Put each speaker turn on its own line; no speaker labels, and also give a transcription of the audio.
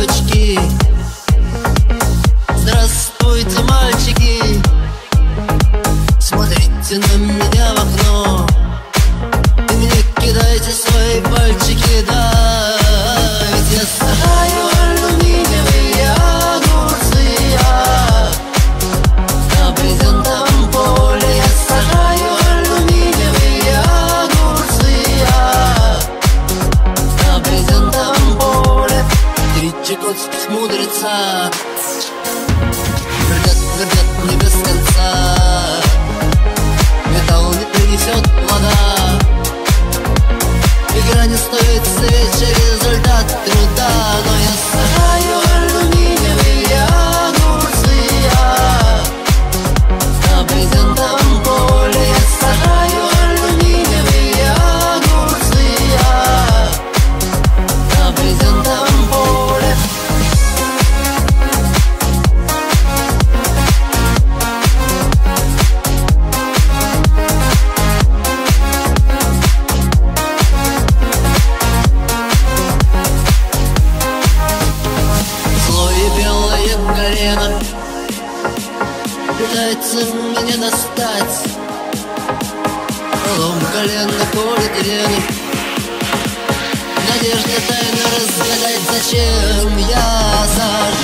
девочки, здравствуйте, мальчики. Смотрите на меня в окно и мне кидайте свои пальчики, да. Ведь я сажаю алюминиевые огурцы, на брезентовом поле я сажаю алюминиевые огурцы, на брезентовом поле. Три чукотских мудреца твердят мне без конца: металл не принесет плода, игра не стоит свечи, результат труда. Но я сажаю алюминиевые огурцы, на брезентовом поле я сажаю алюминиевые огурцы, на брезентовом поле. Колено пытается меня достать, полом колено колет вены. Надежда тайно разгадать, зачем я сажаю